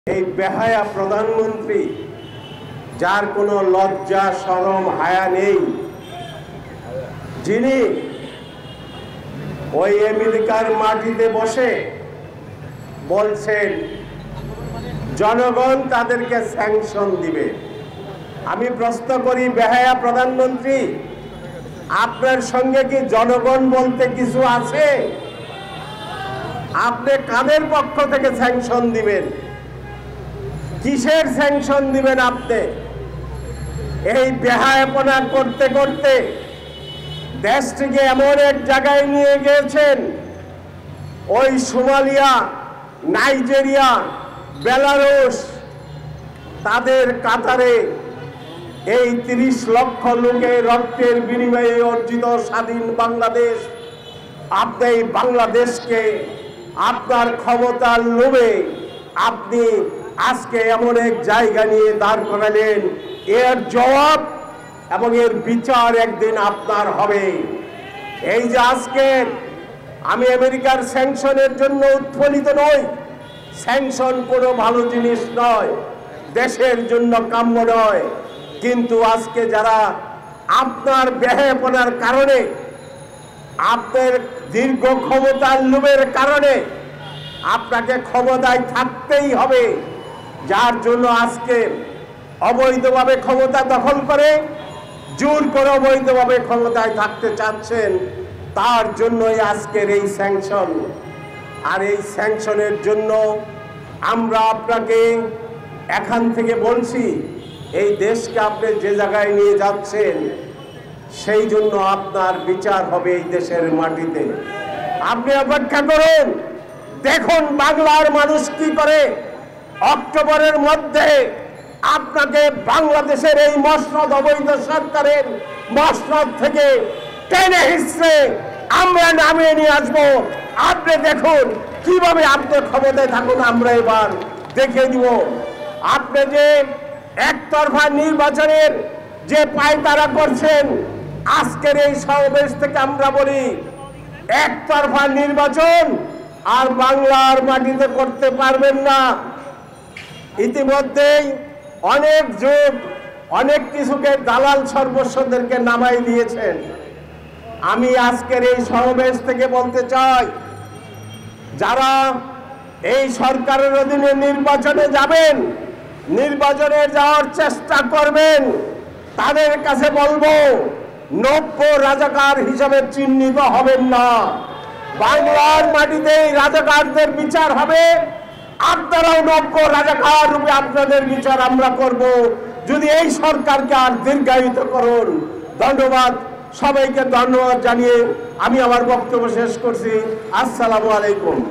এই বেহায়া প্রধানমন্ত্রী যার কোনো লজ্জা শরম হায়া নেই, যিনি ওই আমেরিকার মাটিতে বসে বলছেন জনগণ তাদেরকে স্যাংশন দিবে। আমি প্রশ্ন করি, বেহায়া প্রধানমন্ত্রী, আপনার সঙ্গে কি জনগণ বলতে কিছু আছে? আপনি কাদের পক্ষ থেকে স্যাংশন দিবেন? কিসের স্যাংশন দিবেন আপনি? এই বেহায়াপনা করতে করতে দেশটিকে এমন এক জায়গায় নিয়ে গিয়েছেন, ওই সোমালিয়া, নাইজেরিয়া, বেলারুশ তাদের কাতারে এই ৩০ লক্ষ লোকের রক্তের বিনিময়ে অর্জিত স্বাধীন বাংলাদেশ, আপনি এই বাংলাদেশকে আপনার ক্ষমতার লোভে আপনি আজকে এমন এক জায়গা নিয়ে দাঁড় করালেন। এর জবাব এবং এর বিচার একদিন আপনার হবে। এই যে আজকে আমি আমেরিকার স্যাংশনের জন্য উৎফুল্লিত নই, স্যাংশন কোনো ভালো জিনিস নয়, দেশের জন্য কাম্য নয়, কিন্তু আজকে যারা আপনার বেহায়াপনার কারণে, আপনার দীর্ঘ ক্ষমতার লোভের কারণে আপনাকে ক্ষমতায় থাকতেই হবে, যার জন্য আজকে অবৈধভাবে ক্ষমতা দখল করে জোর করে অবৈধভাবে ক্ষমতায় থাকতে চাচ্ছেন, তার জন্যই আজকের এই স্যাংশন। আর এই স্যাংশনের জন্য আমরা আপনাকে এখান থেকে বলছি, এই দেশকে আপনি যে জায়গায় নিয়ে যাচ্ছেন সেই জন্য আপনার বিচার হবে এই দেশের মাটিতে। আপনি অপেক্ষা করুন, দেখুন বাংলার মানুষ কি করে। অক্টোবরের মধ্যে আপনাকে বাংলাদেশের এই মসনদ, অবৈধ সরকারের মসনদ থেকে টেনে হিসেবে আমরা নামিয়ে নিয়ে আসবো। আপনি দেখুন কিভাবে আপনি ক্ষমতায় থাকুন, আমরা এবার দেখে দিব। আপনি যে একতরফা নির্বাচনের যে পায়তারা করছেন, আজকের এই সমাবেশ থেকে আমরা বলি, একতরফা নির্বাচন আর বাংলার মাটিতে করতে পারবেন না। ইতিমধ্যেই অনেক যুগ, অনেক কিছুকে দালাল সর্বস্বদেরকে নামাই দিয়েছেন। আমি আজকের এই সমাবেশ থেকে বলতে চাই, যারা এই সরকারের অধীনে নির্বাচনে যাবেন, নির্বাচনে যাওয়ার চেষ্টা করবেন, তাদের কাছে বলবো নব্য রাজাকার হিসাবে চিহ্নিত হবেন না। বাংলার মাটিতে রাজাকারদের বিচার হবে, আপনারাও নব্য রাজাকার রূপে আপনাদের বিচার আমরা করব, যদি এই সরকারকে আর দীর্ঘায়িত করুন। ধন্যবাদ, সবাইকে ধন্যবাদ জানিয়ে আমি আমার বক্তব্য শেষ করছি। আসসালামু আলাইকুম।